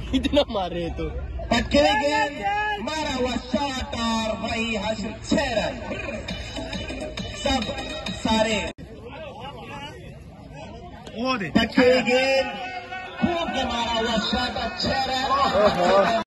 इतना मार रहे तो टक्के गेंद मारा हुआ शॉट और वही हासिल 6 रन। सब सारे टक्के गेंद खूब के मारा हुआ शॉट और 6 रन।